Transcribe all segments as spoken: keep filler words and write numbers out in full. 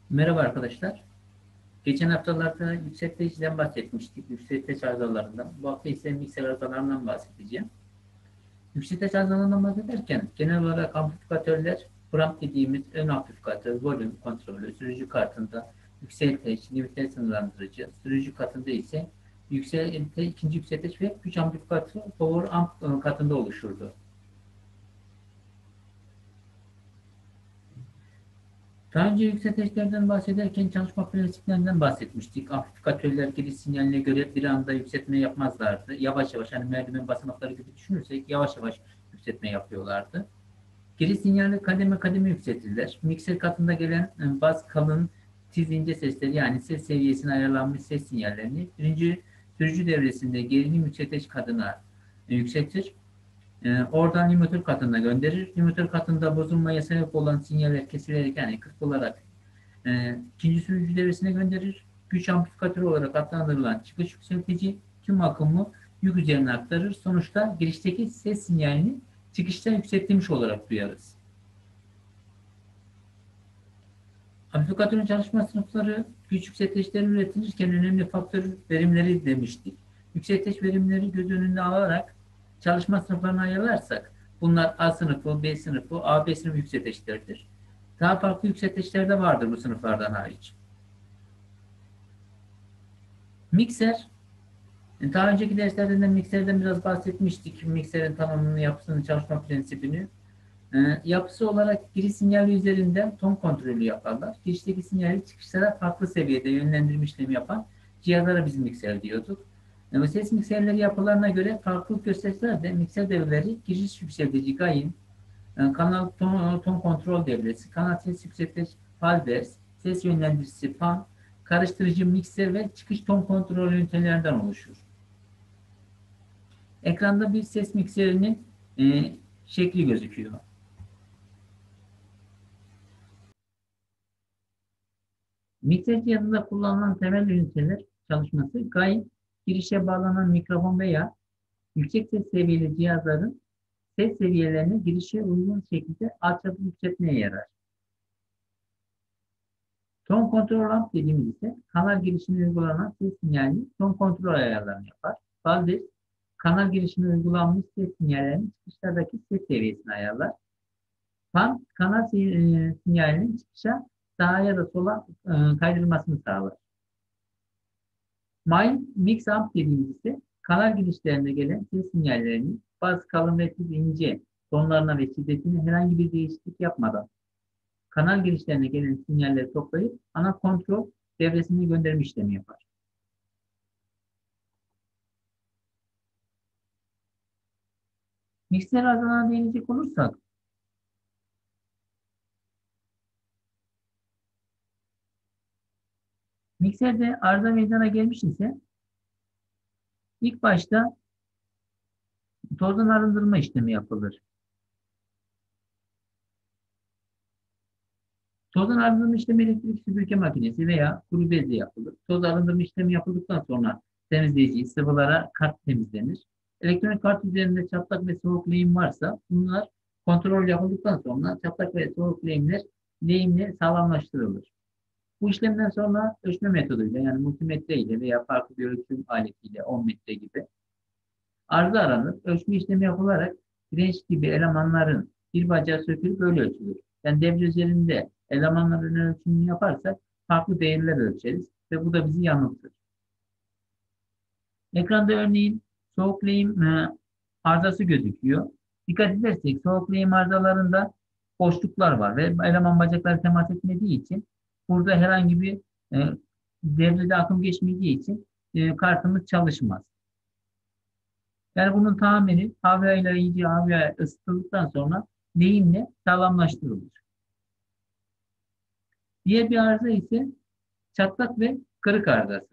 Merhaba arkadaşlar. Geçen haftalarda yükselteciden bahsetmiştik. Yükselteç arızalarından. Bu hafta ise mikser arızalarından bahsedeceğim. Yükselteç arızalarından bahsederken genel olarak amplifikatörler, preamp dediğimiz ön amplifikatör, volüm kontrolü, sürücü kartında yükselteç, limiter sınırlandırıcı, sürücü katında ise yükselte, ikinci yükselteç ve güç amplifikatörü power amp katında oluşurdu. Daha önce yükselteçlerden bahsederken çalışma prensiplerinden bahsetmiştik. Amplifikatörler giriş sinyaline göre bir anda yükseltme yapmazlardı. Yavaş yavaş, hani merdiven basamakları gibi düşünürsek yavaş yavaş yükseltme yapıyorlardı. Giriş sinyali kademe kademe yükseltirler. Mikser katında gelen e, bas, kalın, tiz, ince sesleri, yani ses seviyesine ayarlanmış ses sinyallerini birinci sürücü devresinde gerilim yükselteç kadına e, yükseltir. E, oradan limitör katına gönderir. Limitör katında bozulmaya sebep olan sinyaller kesilerek, yani kırpılarak e, ikinci sürücü devresine gönderir. Güç amplifikatörü olarak adlandırılan çıkış yükseltici tüm akımı yük üzerine aktarır. Sonuçta girişteki ses sinyalini çıkışta yükseltilmiş olarak duyarız. Amplifikatörün çalışma sınıfları güç yükselteçleri üretilirken önemli faktör verimleri demiştik. Yükselteç verimleri göz önünde alarak çalışma sınıflarını ayarlarsak bunlar A sınıfı, B sınıfı, A, B sınıfı yükselteçlerdir. Daha farklı yükselteçler de vardır bu sınıflardan hariç. Mikser, daha önceki derslerde de mikserden biraz bahsetmiştik. Mikserin tanımını, yapısını, çalışma prensibini. E, yapısı olarak giriş sinyali üzerinden ton kontrolü yaparlar. Girişteki sinyali çıkışlara farklı seviyede yönlendirme işlemi yapan cihazlara biz mikser diyorduk. E, ses mikserleri yapılarına göre farklılık gösterseler de mikser devreleri giriş yükseltici gain, e, kanal ton, ton kontrol devresi, kanal ses yükseltici halbers, ses yönlendiricisi pan, karıştırıcı mikser ve çıkış ton kontrol ünitelerinden oluşur. Ekranda bir ses mikserinin e, şekli gözüküyor. Mikser cihazında kullanılan temel üniteler çalışması gayet girişe bağlanan mikrofon veya yüksek ses seviyeli cihazların ses seviyelerini girişe uygun şekilde alçaltıp yükseltmeye yarar. Ton kontrol amp dediğimiz ise kanal girişine uygulanan ses sinyalini ton kontrol ayarlarını yapar. Faldes kanal girişine uygulanmış ses sinyallerinin çıkışlardaki ses seviyesini ayarlar. Fan kanal e, sinyalinin çıkışa sağa ya da sola e, kaydırmasını sağlar. Mind Mix Amp dediğimiz ise kanal girişlerine gelen ses sinyallerini baz, kalın ve tiz, ince tonlarına ve şiddetine herhangi bir değişiklik yapmadan kanal girişlerine gelen sinyalleri toplayıp ana kontrol devresine gönderme işlemi yapar. Mikser arızalarına değinecek olursak, mikserde arıza meydana gelmiş ise ilk başta tozdan arındırma işlemi yapılır. Tozdan arındırma işlemi elektrik süpürge makinesi veya kuru bezle yapılır. Toz arındırma işlemi yapıldıktan sonra temizleyici sıvılara kart temizlenir. Elektronik kart üzerinde çatlak ve soğuk lehim varsa bunlar kontrol yapıldıktan sonra çatlak ve soğuk lehimler lehimle sağlamlaştırılır. Bu işlemden sonra ölçme metoduyla, yani multimetre ile veya farklı bir ölçüm aletiyle on metre gibi arıza aranır. Ölçme işlemi yapılarak direnç gibi elemanların bir bacağı sökülüp böyle ölçülür. Yani devre üzerinde elemanların ölçümünü yaparsak farklı değerler ölçeriz ve bu da bizi yanıltır. Ekranda örneğin soğuk lehim e, arızası gözüküyor. Dikkat edersek soğuk lehim arızalarında boşluklar var ve eleman bacakları temas etmediği için burada herhangi bir e, devrede akım geçmediği için e, kartımız çalışmaz. Yani bunun tamiri havayla iyice havaya ısıtıldıktan sonra lehimle sağlamlaştırılır. Diğer bir arıza ise çatlak ve kırık arızası.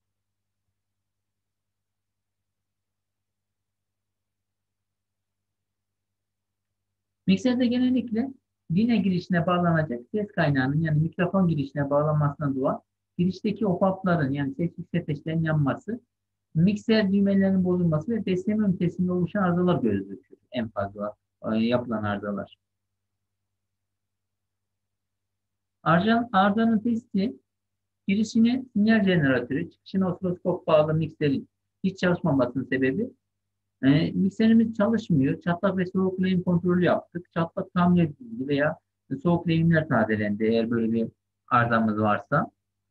Mikserde genellikle line girişine bağlanacak ses kaynağının, yani mikrofon girişine bağlanmasına doğan girişteki opapların, yani ses yükselteçlerin yanması, mikser düğmelerinin bozulması ve besleme ünitesinde oluşan arızalar gözükür. En fazla e, yapılan arızalar. Arıza, arızanın testi girişine sinyal jeneratörü, çıkışına osiloskop bağlı mikserin hiç çalışmamasının sebebi e, mikserimiz çalışmıyor. Çatlak ve soğuk lehim kontrolü yaptık. Çatlak tamir edildi veya soğuk lehimler tazelendi eğer böyle bir arızamız varsa.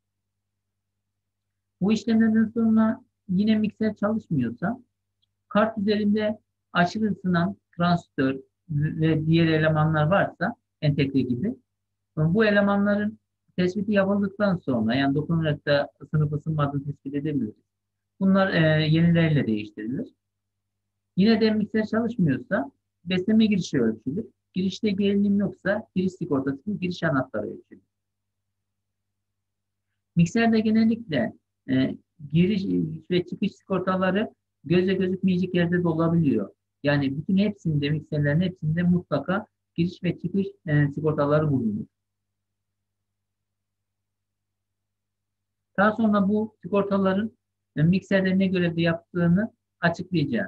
Bu işlemlerden sonra yine mikser çalışmıyorsa kart üzerinde aşırı ısınan transistör ve diğer elemanlar varsa entegre gibi bu elemanların tespiti yapıldıktan sonra yani dokunarak da ısınıp ısınmadığını tespit edebiliriz. Bunlar e, yenileriyle değiştirilir. Yine de mikser çalışmıyorsa besleme girişi ölçülür. Girişte gerilim yoksa giriş sigortasının giriş anahtarı ölçülür. Mikserde genellikle e, giriş ve çıkış sigortaları göze gözükmeyecek yerde de olabiliyor. Yani bütün hepsinde, mikserlerin hepsinde mutlaka giriş ve çıkış e, sigortaları bulunur. Daha sonra bu sigortaların e, mikserde ne görevde yaptığını açıklayacağız.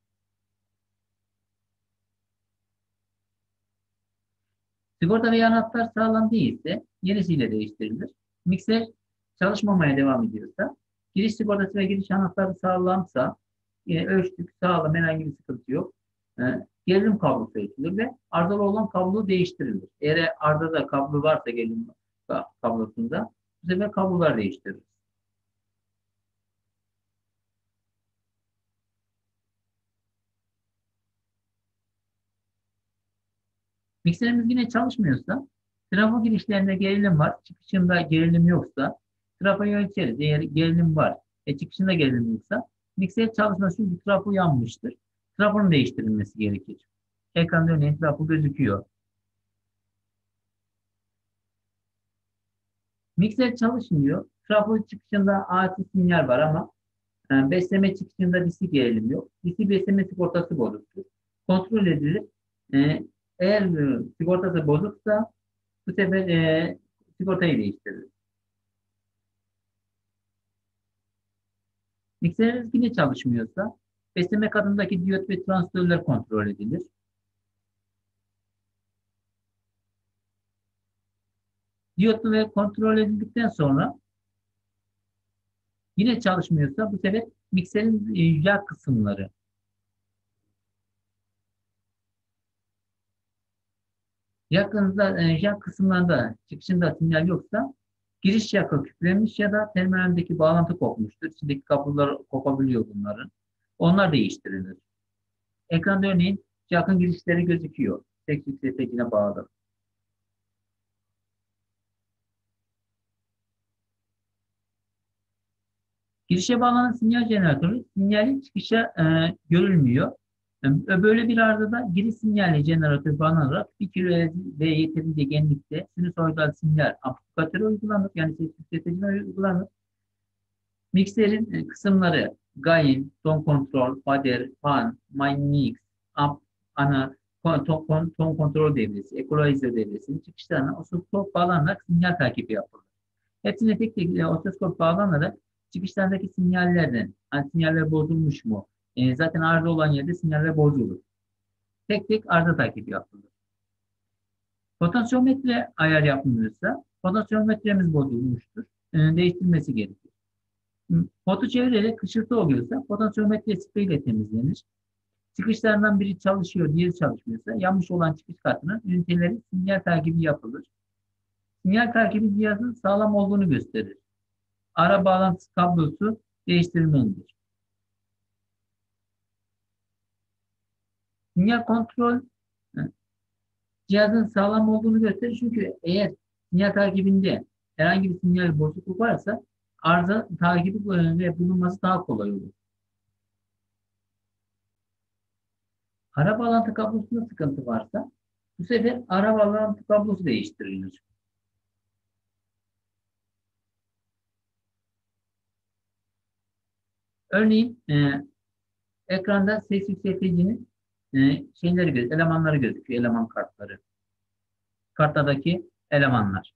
Sigorta veya anahtar sağlam değilse yenisiyle değiştirilir. Mikser çalışmamaya devam ediyorsa, giriş sigortası ve giriş anahtarı sağlamsa, e, ölçtük, sağlam, herhangi bir sıkıntı yok. E, gerilim kablosu ölçülür ve arızalı olan kablo değiştirilir. Eğer arızada kablo varsa gerilim kablosunda, bu sefer kablolar değiştirilir. Mikserimiz yine çalışmıyorsa, trafo girişlerinde gerilim var, çıkışında gerilim yoksa, trafoyu ölçeriz. Eğer gerilim var ve çıkışında gerilim yoksa, mikser çalışması çünkü trafo yanmıştır. Trafonun değiştirilmesi gerekir. Ekranda örneğin trafo gözüküyor. Mikser çalışmıyor. Trafo çıkışında A C sinyal var ama e, besleme çıkışında D C gerilim yok. D C besleme sigortası bozuktur. Kontrol edilir. E, eğer e, sigortası bozuksa bu sefer e, sigortayı değiştirir. Mikser yine çalışmıyorsa besleme kadındaki diyot ve transistörler kontrol edilir. Diyotlu ve kontrol edildikten sonra yine çalışmıyorsa bu sefer mikserin e, yağ kısımları. Yakınızda e, yağ kısımlarında çıkışında sinyal yoksa giriş yakı küflenmiş ya da terminaldeki bağlantı kopmuştur. İçindeki kablolar kopabiliyor bunların. Onlar değiştirilir. Ekranda örneğin yakın girişleri gözüküyor. Tek yükselticine bağlı. Girişe bağlanan sinyal jeneratörü sinyalin çıkışa e, görülmüyor. E, böyle bir arızada giriş sinyali jeneratörü bağlanarak bir kilo ve yeterince genlikte sinüsoidal sinyal amplifikatörü uygulanır. Yani ses yükselticine uygulanır. Mikserin e, kısımları gain, ton kontrol, fader, fan, my mix, amp, ana, ton, ton, ton kontrol devresi, equalizer devresinin çıkışlarına osiskop bağlanarak sinyal takibi yapılır. Hepsine tek tek e, osiskop bağlanarak çıkışlardaki sinyallerden, hani sinyaller bozulmuş mu? E, zaten arıza olan yerde sinyaller bozulur. Tek tek arıza takibi yapılır. Potansiyometre ayar yapılırsa, potansiyometremiz bozulmuştur. E, değiştirilmesi gerekir. Potu çevirerek kışırtı oluyorsa potansiyometre spreyle temizlenir. Çıkışlarından biri çalışıyor, diğeri çalışmıyorsa yanmış olan çıkış kartının üniteleri sinyal takibi yapılır. Sinyal takibi cihazın sağlam olduğunu gösterir. Ara bağlantısı kablosu değiştirilmelidir. Sinyal kontrol cihazın sağlam olduğunu gösterir. Çünkü eğer sinyal takibinde herhangi bir sinyal bozukluk varsa arıza takibi ve bulunması daha kolay olur. Ara bağlantı kablosunda sıkıntı varsa bu sefer ara bağlantı kablosu değiştirilir. Örneğin e, ekranda ses yükselticinin e, şeyleri göz, elemanları gözüküyor, eleman kartları. Kartlardaki elemanlar.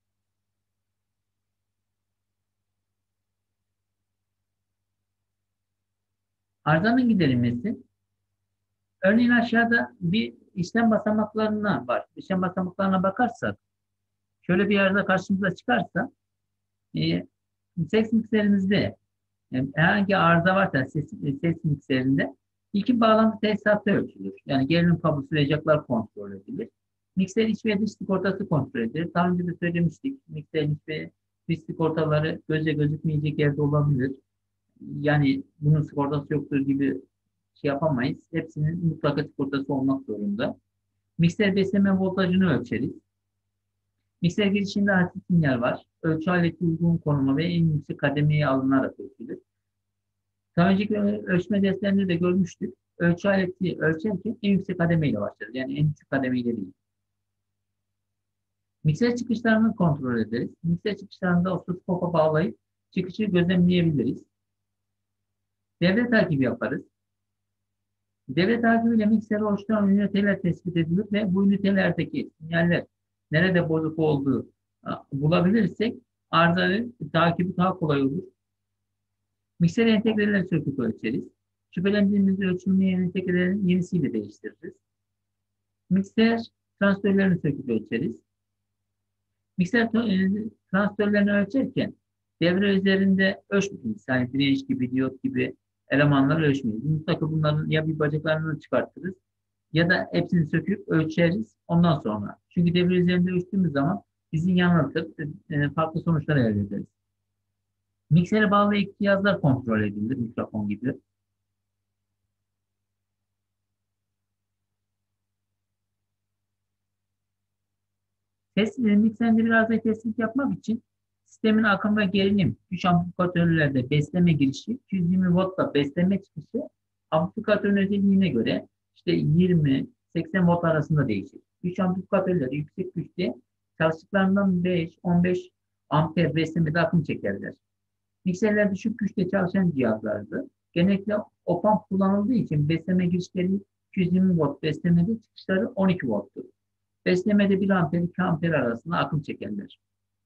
Arızanın giderilmesi, örneğin aşağıda bir işlem basamaklarına var. İşlem basamaklarına bakarsak, Şöyle bir arıza karşımıza çıkarsa e, ses mikserimizde e, herhangi arıza varsa ses, ses mikserinde iki bağlantı tesisatı ölçülür. Yani gerilim kablosu ve jacklar kontrol edilir. Mikser iç ve dış sigortası kontrol edilir. Daha önce de söylemiştik. Mikser iç ve dış sigortaları göze gözükmeyecek yerde olabilir. Yani bunun sigortası yoktur gibi şey yapamayız. Hepsinin mutlaka sigortası olmak zorunda. Mikser besleme voltajını ölçeriz. Mikser girişinde hafif sinyal var. Ölçü aleti uygun konuma ve en yüksek kademeye alınarak ölçülür. Daha önceki ölçme derslerinde de görmüştük. Ölçü aleti ölçerken en yüksek kademeyle başlarız. Yani en düşük kademeyle değil. Mikser çıkışlarını kontrol ederiz. Mikser çıkışlarında osiloskopa bağlayıp çıkışı gözlemleyebiliriz. Devre takibi yaparız. Devre takibiyle mikseri oluşturan üniteler tespit edilir ve bu ünitelerdeki sinyaller nerede bozuk olduğu bulabilirsek arızayı takibi daha kolay olur. Mikser entegreleri söküp ölçeriz. Şüphelendiğimiz ölçülmeyen entegrelerin yenisiyle değiştiririz. Mikser transistörlerini söküp ölçeriz. Mikser transistörlerini ölçerken devre üzerinde ölçmeyiz. Yani direnç gibi, diyot gibi elemanları ölçmeyiz. Mutlaka bunların ya bir bacaklarını çıkartırız ya da hepsini söküp ölçeriz ondan sonra. Çünkü devre üzerinde ölçtüğümüz zaman bizi yanıltır, farklı sonuçlar elde ederiz. Miksere bağlı ek cihazlar kontrol edilir, mikrofon gibi. Test, mikserde biraz da tespit yapmak için sistemin akım ve gerilim, güç amplifikatörlerde besleme girişi, iki yüz yirmi voltla besleme çıkışı amplifikatörün özelliğine göre işte yirmi seksen volt arasında değişir. Güç amplifikatörleri yüksek güçte çalıştıklarından beş on beş amper beslemede akım çekerler. Mikserler düşük güçte çalışan cihazlardı. Genellikle op-amp kullanıldığı için besleme girişleri iki yüz yirmi volt, beslemede çıkışları on iki volttur. Beslemede bir amper iki amper arasında akım çekerler.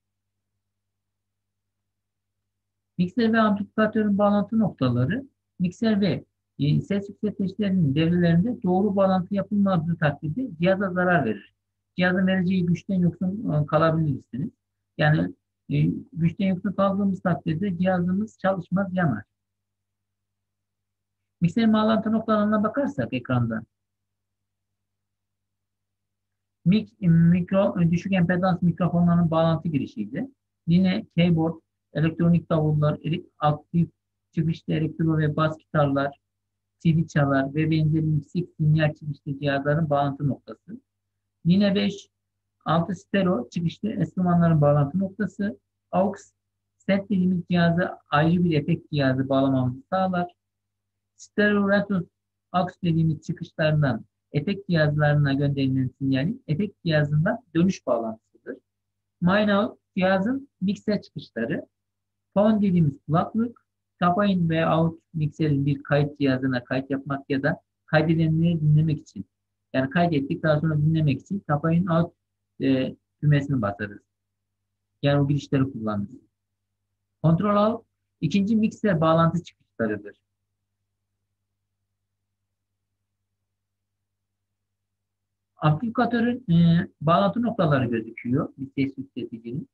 Mikser ve amplifikatörün bağlantı noktaları, mikser ve e, ses yükselticilerinin devrelerinde doğru bağlantı yapılmadığı takdirde cihaza zarar verir. Cihazın vereceği güçten yoksun e, kalabilirsiniz. Yani e, güçten yoksun kaldığımız takdirde cihazımız çalışmaz, yanar. Mikserin bağlantı noktalarına bakarsak ekranda, Mik, mikro, düşük empedans mikrofonların bağlantı girişiydi. Yine keyboard, elektronik davullar, aktif çıkışlı elektro ve bas gitarlar, C D çalar ve benzeri yüksek sinyal çıkışlı cihazların bağlantı noktası. Yine beş altı stereo çıkışlı enstrümanların bağlantı noktası. A U X, set dediğimiz cihazı ayrı bir efekt cihazı bağlamamızı sağlar. Stereo retro A U X dediğimiz çıkışlarından efekt cihazlarına gönderilen sinyalin efekt cihazında dönüş bağlantısıdır. Mine-out cihazın mikser çıkışları. Phone dediğimiz kulaklık. Tap-in ve out mikserin bir kayıt cihazına kayıt yapmak ya da kaydedilenleri dinlemek için. Yani kaydettik daha sonra dinlemek için tap-in out e, düğmesini basarız. Yani o girişleri kullanırız. Kontrol out ikinci mikser bağlantı çıkışlarıdır. Amplifikatörün e, bağlantı noktaları gözüküyor. Bir ses yükselticinin.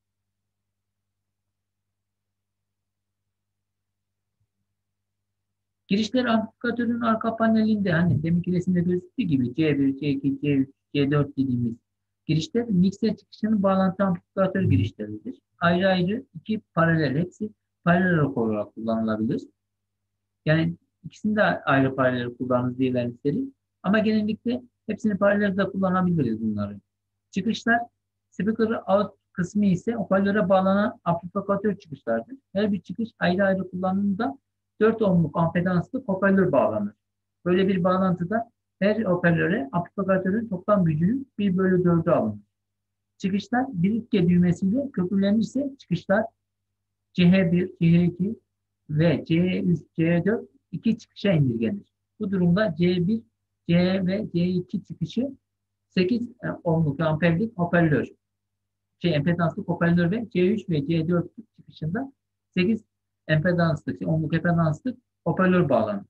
Girişler amplifikatörün arka panelinde hani deminki resimde gözüktüğü gibi C bir, C iki, C üç, C dört dediğimiz girişler mikser çıkışının bağlantı amplifikatör girişleridir. Ayrı ayrı iki paralel, hepsi paralel olarak kullanılabilir. Yani ikisini de ayrı paralel kullanırız diye isterim. Ama genellikle hepsini paralel de kullanabiliriz bunları. Çıkışlar speaker out kısmı ise hoparlöre bağlanan amplifikatör çıkışlardır. Her bir çıkış ayrı ayrı kullanımda dört ohmluk ampedanslı hoparlör bağlanır. Böyle bir bağlantıda her hoparlöre amplifikatörün toplam gücünün bir bölü dördü alınır. Çıkışlar bir itke düğmesiyle köprülenirse çıkışlar C H bir, C H iki ve C H üç, C H dört iki çıkışa indirgenir. Bu durumda C bir, C ve C iki çıkışı sekiz ohmluk amperlik hoparlör, şey empedanslı hoparlör ve C üç ve C dört çıkışında sekiz empedanslı, şey, ohmluk empedanslı hoparlör bağlanır.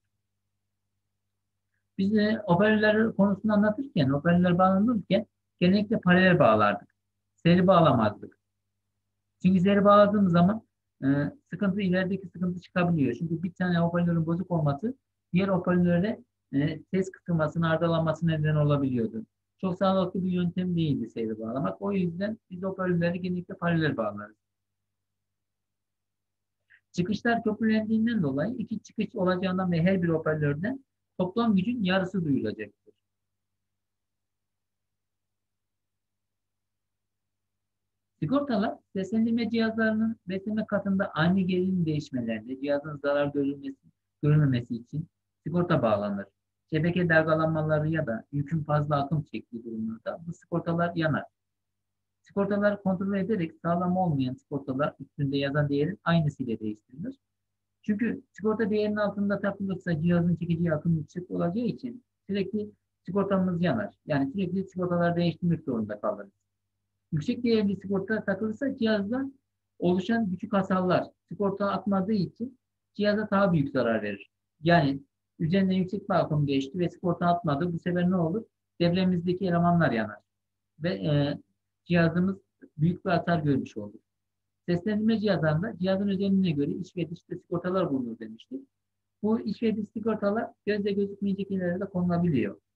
Biz de hoparlörler konusunu anlatırken, hoparlörler bağlanırken genellikle paralel bağlardık. Seri bağlamazdık. Çünkü seri bağladığımız zaman e, sıkıntı ilerideki sıkıntı çıkabiliyor. Çünkü bir tane hoparlörün bozuk olması diğer hoparlörde e, ses kısılmasına, arızalanması neden olabiliyordu. Çok sağlıklı bir yöntem değildi seri bağlamak. O yüzden biz hoparlörleri genellikle paralel bağlarız. Çıkışlar köprülendiğinden dolayı iki çıkış olacağından ve her bir hoparlörden toplam gücün yarısı duyulacaktır. Sigortalar seslendirme cihazlarının besleme katında ani gerilim değişmelerinde cihazın zarar görülmesi, görülmemesi için sigorta bağlanır. Şebeke dalgalanmaları ya da yükün fazla akım çektiği durumlarda bu sigortalar yanar. Sigortalar kontrol ederek sağlam olmayan sigortalar üstünde yazan değerin aynısıyla değiştirilir. Çünkü sigorta değerinin altında takılırsa cihazın çekeceği akım yüksek olacağı için sürekli sigortamız yanar. Yani sürekli sigortalar değiştirmek zorunda kalırız. Yüksek değerli sigorta takılırsa cihazda oluşan küçük hasarlar sigorta atmadığı için cihaza daha büyük zarar verir. Yani üzerinden yüksek bir akım geçti ve sigorta atmadı. Bu sefer ne olur? Devremizdeki elemanlar yanar. Ve e, cihazımız büyük bir hasar görmüş olur. Seslendirme cihazlarında cihazın özelliğine göre iç ve dışta sigortalar bulunur demiştik. Bu iç ve dış sigortalar gözle gözükmeyecek yerlere de konulabiliyor.